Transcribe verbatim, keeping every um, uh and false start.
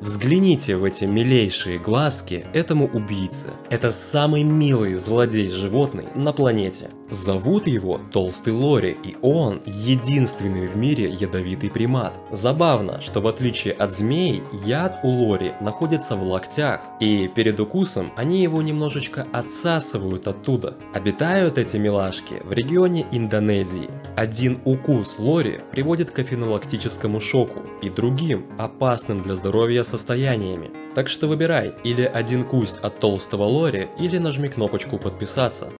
Взгляните в эти милейшие глазки этому убийце. Это самый милый злодей-животный на планете. Зовут его Толстый Лори, и он единственный в мире ядовитый примат. Забавно, что в отличие от змей, яд у Лори находится в локтях, и перед укусом они его немножечко отсасывают оттуда. Обитают эти милашки в регионе Индонезии. Один укус Лори приводит к анафилактическому шоку и другим опасным для здоровья состояниями. Так что выбирай или один кусь от толстого Лори, или нажми кнопочку подписаться.